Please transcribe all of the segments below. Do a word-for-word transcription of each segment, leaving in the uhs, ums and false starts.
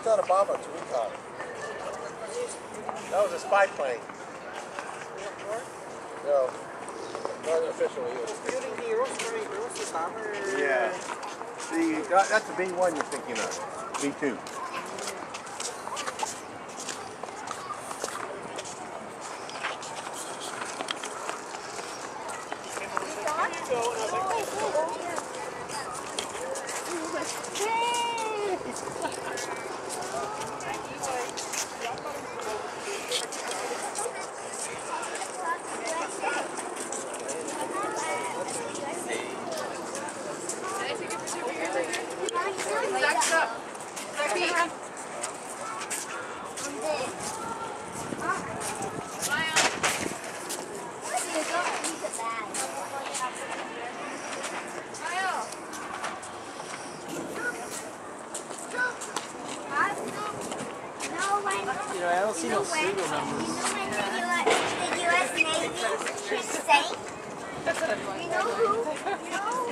It's not a bomber, it's a recon. That was a spy plane. No, not an official either. Building the aerospace, aerospace bomber. Yeah. See, that, that's the B one you're thinking of. B two. You know, I don't see no serial numbers. You know when the U S Navy ship sank? You know who? You know who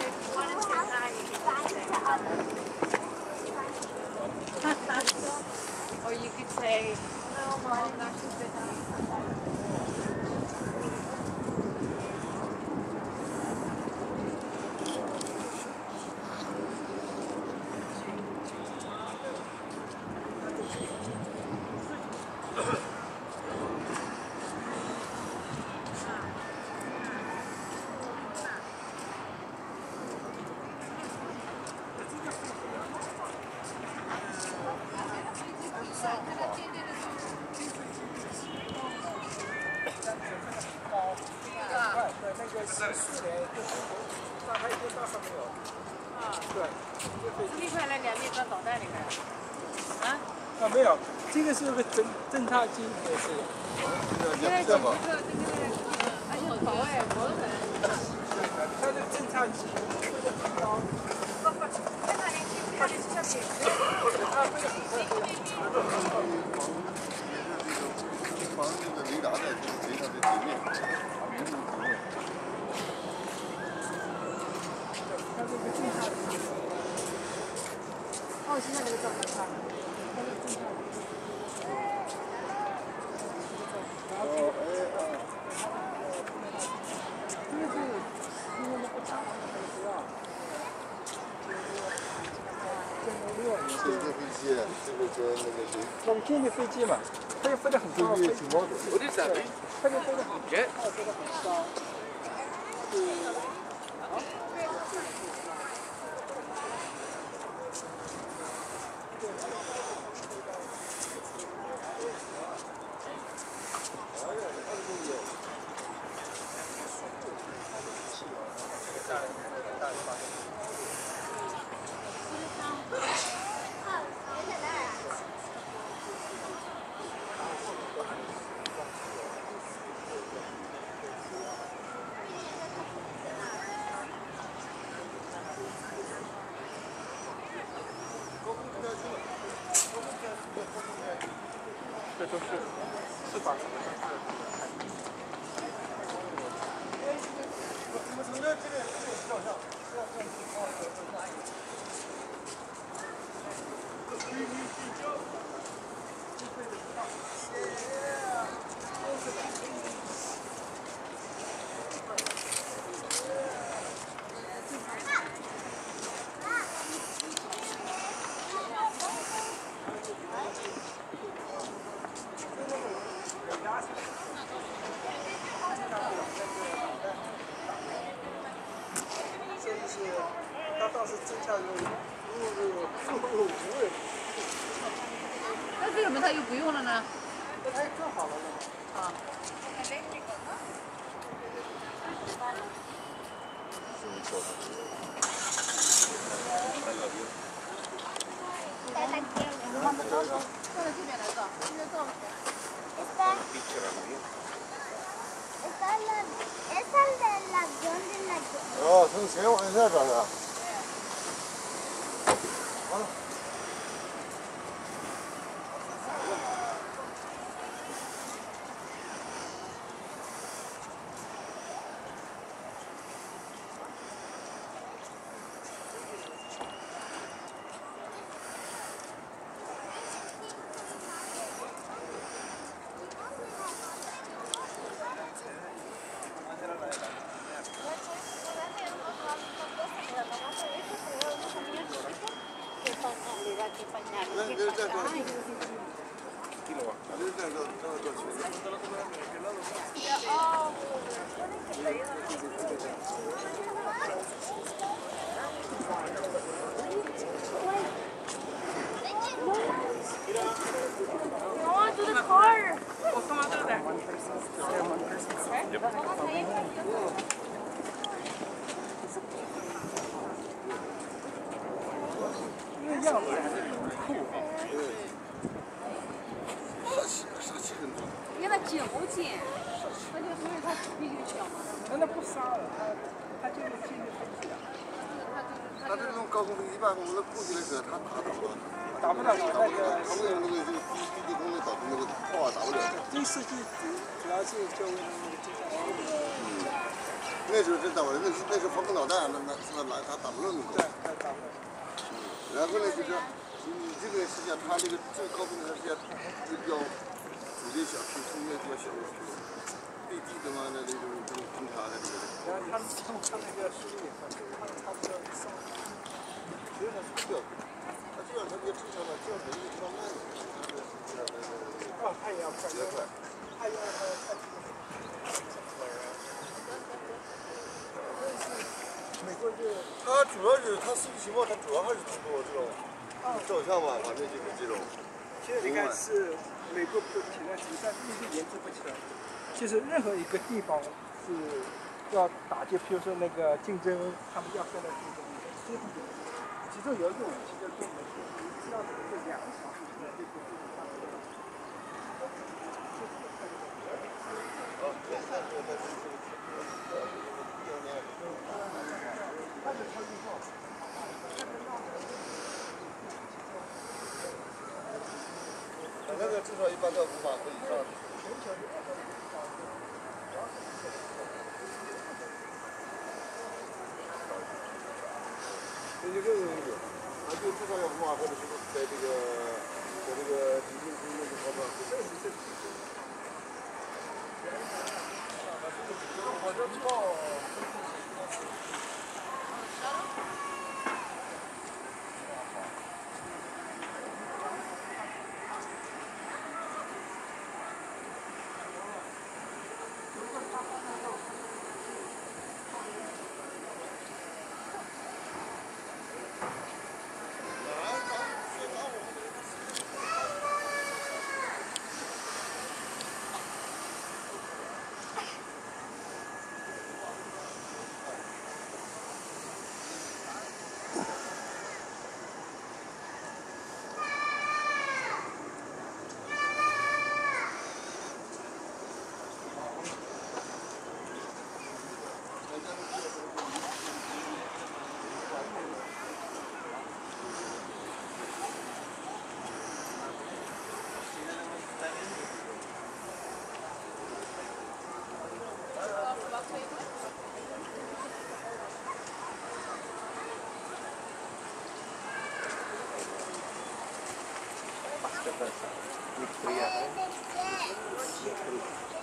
Or you could say, no, Mom, that's just been done.立块来两面装导弹里面。啊？ 啊，没有，这个是个侦侦察机，也是。 现在这个这个这个，哎呦，宝哎，我的。 它是侦察机。 防那个雷达的，雷达的地面，民族地面。 哦，现在这个照片看，它是侦察机。 哦，哎啊。 这个是因为那个大航的不要。 这个飞机，这个跟那个谁？ 那个军的飞机嘛，它就飞得很高，飞挺高的。 我的伞飞， 它就飞得很高，它飞得很高。这都是是吧？怎么从这这边这边照相？他倒是真下入入入入无人。 那为什么他又不用了呢？ 那他更好了呢。 啊。过来这边来照，这边照。 Esta es la, esa es del avión del avión. 어, 전 제가 완사잖아. 어? 样子还是很酷啊。 杀气杀气很重。 因为它矫健，那就所以它必须小嘛。 那那不杀了，它它就是进入飞机的。 他这种高空飞机一般我们过去的时候，他打打不到， 打不到那个他们那个这个低低地空的导致那个炮啊打不了。 这设计主主要是就为了那个机枪。 嗯，那时候真打不了，那是那时候防空导弹，那那那那他打不了那个。 对，他打不了。 然后呢，就是你这个实际上它这个这个高空的实际上是要主力小区空间比较小的区，地地的嘛那这种这种空调的这个。 然后他们他们看那个输入也看，他们差不多上。 其实它是比较，它这样它比较正常的，这样人就慢慢的， 哦，它也要快， 比较快。 它也要快。美国就它主要是它设计情况，它主要还是通过这种照相嘛，反正就是这种。 现在你看是美国不提了，实际上一直研制不起来。就是任何一个地方是要打击，比如说那个竞争，他们要跟的竞争，这个其中有一个武器叫做美国，你知道这个两个小时的这个这个大的。 哦，对，那个那是。那个至少一般到五码和以上。有个有，啊，就至少要五码或者是在这个在这个底面底面的地方，这是这是。我这炮。With three, I think.